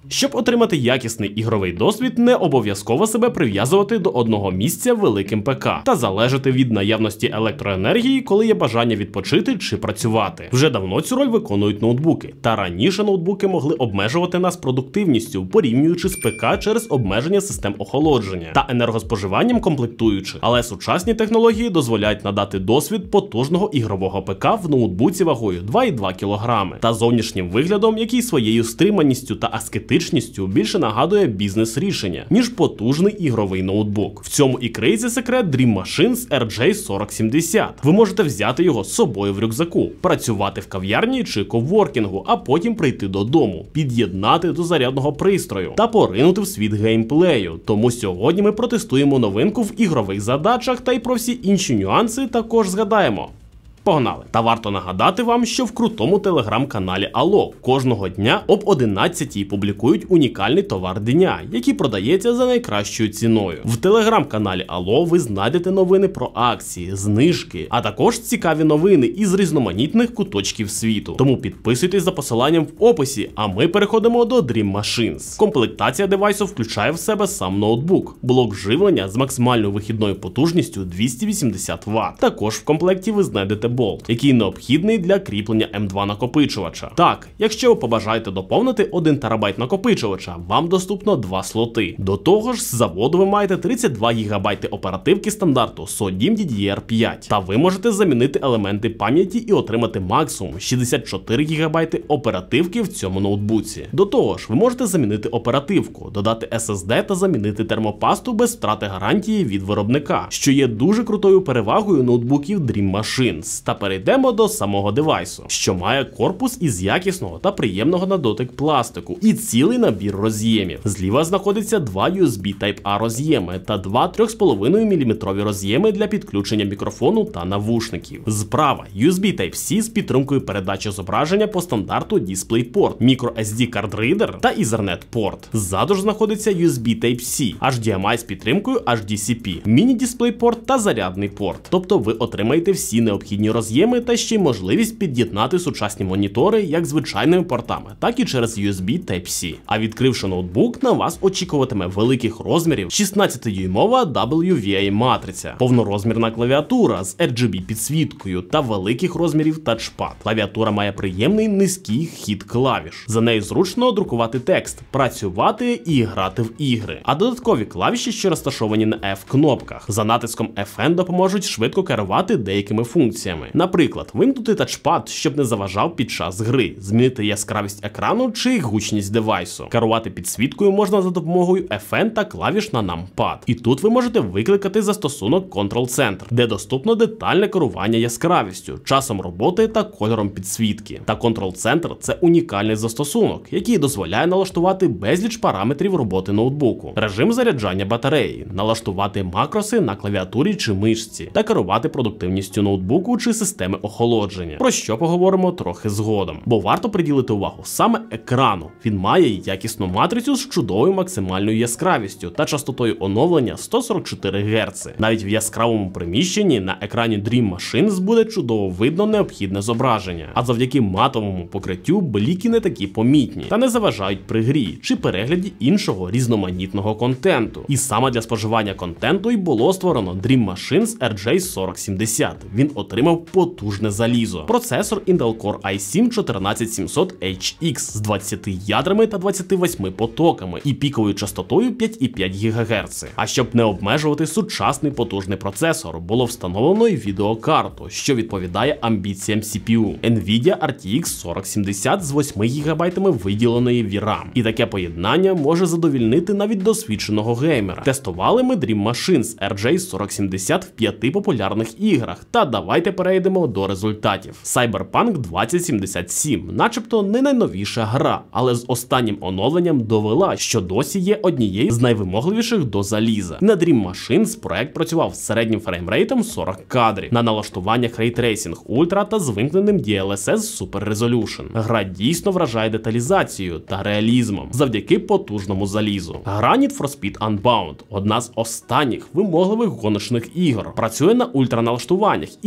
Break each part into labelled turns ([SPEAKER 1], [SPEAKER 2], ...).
[SPEAKER 1] Щоб отримати якісний ігровий досвід, не обов'язково себе прив'язувати до одного місця великим ПК та залежати від наявності електроенергії, коли є бажання відпочити чи працювати. Вже давно цю роль виконують ноутбуки, та раніше ноутбуки могли обмежувати нас продуктивністю, порівнюючи з ПК через обмеження систем охолодження та енергоспоживанням комплектуючих. Але сучасні технології дозволяють надати досвід потужного ігрового ПК в ноутбуці вагою 2,2 кг та зовнішнім виглядом, який своєю стриманістю та аскетичністю більше нагадує бізнес-рішення, ніж потужний ігровий ноутбук. В цьому і криється секрет Dream Machines RJ4070. Ви можете взяти його з собою в рюкзаку, працювати в кав'ярні чи коворкінгу, а потім прийти додому, під'єднати до зарядного пристрою та поринути в світ геймплею. Тому сьогодні ми протестуємо новинку в ігрових задачах, та й про всі інші нюанси також згадаємо. Погнали! Та варто нагадати вам, що в крутому телеграм-каналі Allo кожного дня об 11-й публікують унікальний товар дня, який продається за найкращою ціною. В телеграм-каналі Allo ви знайдете новини про акції, знижки, а також цікаві новини із різноманітних куточків світу. Тому підписуйтесь за посиланням в описі, а ми переходимо до Dream Machines. Комплектація девайсу включає в себе сам ноутбук, блок живлення з максимальною вихідною потужністю 280 Вт. Також в комплекті ви знайдете болт, який необхідний для кріплення M2 накопичувача. Так, якщо ви побажаєте доповнити 1 ТБ накопичувача, вам доступно 2 слоти. До того ж, з заводу ви маєте 32 ГБ оперативки стандарту SODIMM DDR5, та ви можете замінити елементи пам'яті і отримати максимум 64 ГБ оперативки в цьому ноутбуці. До того ж, ви можете замінити оперативку, додати SSD та замінити термопасту без втрати гарантії від виробника, що є дуже крутою перевагою ноутбуків Dream Machines. Та перейдемо до самого девайсу, що має корпус із якісного та приємного на дотик пластику і цілий набір роз'ємів. Зліва знаходиться 2 USB Type-A роз'єми та 2 3,5 мм роз'єми для підключення мікрофону та навушників. Справа USB Type-C з підтримкою передачі зображення по стандарту DisplayPort, microSD Card Reader та Ethernet порт. Ззаду ж знаходиться USB Type-C, HDMI з підтримкою HDCP, міні-DisplayPort та зарядний порт. Тобто ви отримаєте всі необхідні роз'єми та ще й можливість під'єднати сучасні монітори як звичайними портами, так і через USB Type-C. А відкривши ноутбук, на вас очікуватиме великих розмірів 16-дюймова WVA-матриця, повнорозмірна клавіатура з RGB підсвіткою та великих розмірів тачпад. Клавіатура має приємний низький хід клавіш. За нею зручно друкувати текст, працювати і грати в ігри. А додаткові клавіші, що розташовані на F-кнопках, за натиском FN допоможуть швидко керувати деякими функціями. Наприклад, вимкнути тачпад, щоб не заважав під час гри, змінити яскравість екрану чи гучність девайсу. Керувати підсвіткою можна за допомогою FN та клавіш на нампад. І тут ви можете викликати застосунок Control Center, де доступно детальне керування яскравістю, часом роботи та кольором підсвітки. Та Control Center – це унікальний застосунок, який дозволяє налаштувати безліч параметрів роботи ноутбуку, режим заряджання батареї, налаштувати макроси на клавіатурі чи мишці та керувати продуктивністю ноутбуку чи системи охолодження, про що поговоримо трохи згодом. Бо варто приділити увагу саме екрану. Він має якісну матрицю з чудовою максимальною яскравістю та частотою оновлення 144 Гц. Навіть в яскравому приміщенні на екрані Dream Machines буде чудово видно необхідне зображення, а завдяки матовому покриттю бліки не такі помітні та не заважають при грі чи перегляді іншого різноманітного контенту. І саме для споживання контенту й було створено Dream Machines RJ4070. Він отримав потужне залізо. Процесор Intel Core i7-14700HX з 20 ядрами та 28 потоками і піковою частотою 5,5 ГГц. А щоб не обмежувати сучасний потужний процесор, було встановлено й відеокарту, що відповідає амбіціям CPU. Nvidia RTX 4070 з 8 ГБ виділеної VRAM. І таке поєднання може задовільнити навіть досвідченого геймера. Тестували ми Dream Machines RJ4070 в 5 популярних іграх, та давайте перейдемо до результатів. Cyberpunk 2077, начебто не найновіша гра, але з останнім оновленням довела, що досі є однією з найвимогливіших до заліза. На Dream Machines проект працював з середнім фреймрейтом 40 кадрів, на налаштуваннях Ray Tracing Ultra та з вимкненим DLSS Super Resolution. Гра дійсно вражає деталізацією та реалізмом завдяки потужному залізу. Гра Need for Speed Unbound – одна з останніх вимогливих гоночних ігор. Працює на ультраналаштуваннях із середнім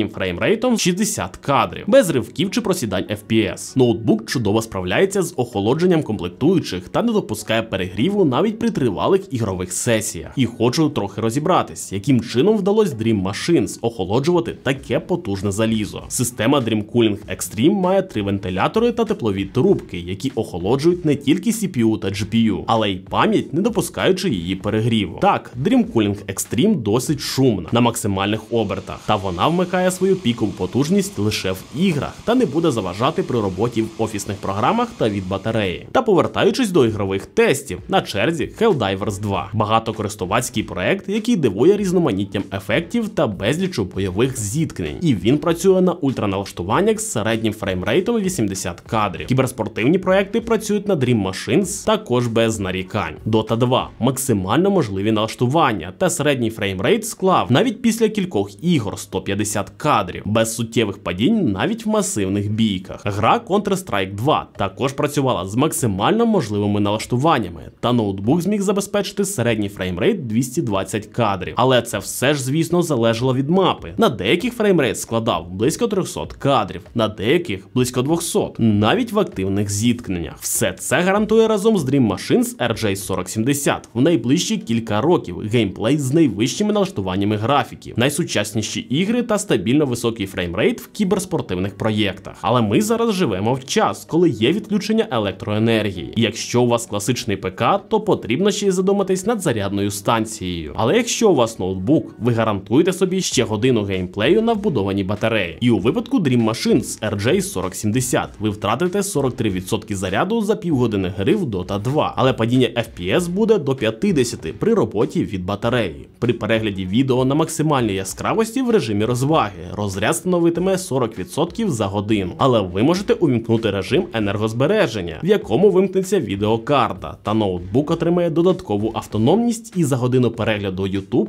[SPEAKER 1] середнім фреймрейтом 60 кадрів, без ривків чи просідань FPS. Ноутбук чудово справляється з охолодженням комплектуючих та не допускає перегріву навіть при тривалих ігрових сесіях. І хочу трохи розібратись, яким чином вдалося Dream Machines охолоджувати таке потужне залізо. Система Dream Cooling Extreme має 3 вентилятори та теплові трубки, які охолоджують не тільки CPU та GPU, але й пам'ять, не допускаючи її перегріву. Так, Dream Cooling Extreme досить шумна на максимальних обертах, та вона вмикає свою пікову потужність лише в іграх та не буде заважати при роботі в офісних програмах та від батареї. Та повертаючись до ігрових тестів, на черзі Helldivers 2. Багатокористувацький проект, який дивує різноманіттям ефектів та безлічу бойових зіткнень. І він працює на ультраналаштуваннях з середнім фреймрейтом 80 кадрів. Кіберспортивні проекти працюють на Dream Machines також без нарікань. Dota 2. Максимально можливі налаштування та середній фреймрейт склав навіть після кількох ігор 150 кадрів, без суттєвих падінь навіть в масивних бійках. Гра Counter-Strike 2 також працювала з максимально можливими налаштуваннями, та ноутбук зміг забезпечити середній фреймрейт 220 кадрів. Але це все ж, звісно, залежало від мапи. На деяких фреймрейт складав близько 300 кадрів, на деяких близько 200, навіть в активних зіткненнях. Все це гарантує разом з Dream Machines RJ4070 в найближчі кілька років геймплей з найвищими налаштуваннями графіків, найсучасніші ігри та стабільно високий фреймрейт в кіберспортивних проєктах. Але ми зараз живемо в час, коли є відключення електроенергії. І якщо у вас класичний ПК, то потрібно ще й задуматись над зарядною станцією. Але якщо у вас ноутбук, ви гарантуєте собі ще годину геймплею на вбудованій батареї. І у випадку Dream Machines RJ4070 ви втратите 43% заряду за півгодини гри в Dota 2. Але падіння FPS буде до 50 при роботі від батареї. При перегляді відео на максимальній яскравості в режимі розваги розряд становитиме 40% за годину. Але ви можете увімкнути режим енергозбереження, в якому вимкнеться відеокарта, та ноутбук отримає додаткову автономність, і за годину перегляду YouTube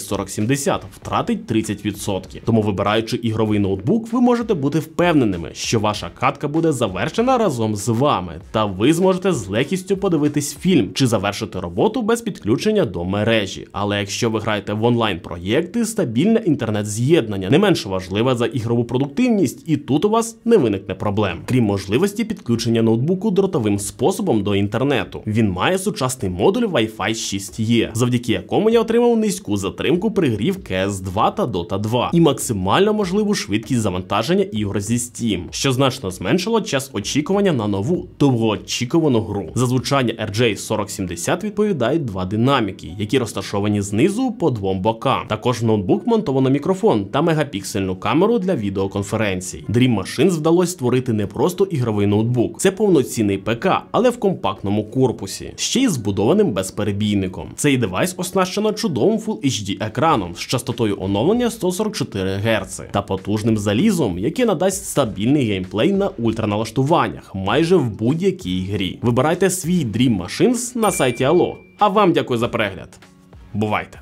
[SPEAKER 1] RJ4070 втратить 30%. Тому, вибираючи ігровий ноутбук, ви можете бути впевненими, що ваша катка буде завершена разом з вами, та ви зможете з легкістю подивитись фільм чи завершити роботу без підключення до мережі. Але якщо ви граєте в онлайн-проєкти, стабільне інтернет-з'єднання не менш важливе за ігрову продуктивність, і тут у вас не виникне проблем. Крім можливості підключення ноутбуку дротовим способом до інтернету, він має сучасний модуль Wi-Fi 6E, завдяки якому я отримав низьку затримку при грі в CS 2 та Dota 2, і максимально можливу швидкість завантаження ігор зі Steam, що значно зменшило час очікування на нову, довгоочікувану гру. За звучання RJ4070 відповідають 2 динаміки, які розташовані знизу по 2 бокам. Також в ноутбук монтовано мікрофон та мегапіксельну камеру для відеоконференцій. Dream Machines вдалося створити не просто ігровий ноутбук, це повноцінний ПК, але в компактному корпусі, ще й збудованим безперебійником. Цей девайс оснащено чудовим Full HD екраном з частотою оновлення 144 Гц та потужним залізом, яке надасть стабільний геймплей на ультраналаштуваннях майже в будь-якій грі. Вибирайте свій Dream Machines на сайті Allo. А вам дякую за перегляд. Бувайте!